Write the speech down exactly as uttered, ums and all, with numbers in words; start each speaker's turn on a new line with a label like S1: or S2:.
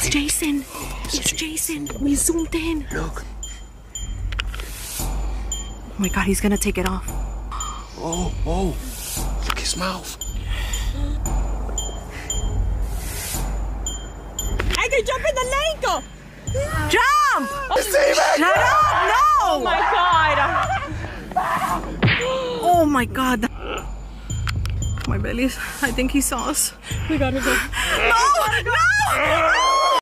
S1: It's Jason. It's Jason. We zoomed in.
S2: Look.
S1: Oh my God, he's gonna take it off.
S2: Oh, oh. Look his mouth.
S3: I can jump in the lake.
S1: Jump!
S2: Steven!
S1: Shut up! No!
S3: Oh my God.
S1: Oh my God. My belly. I think he saw us.
S3: We gotta go.
S1: No! No!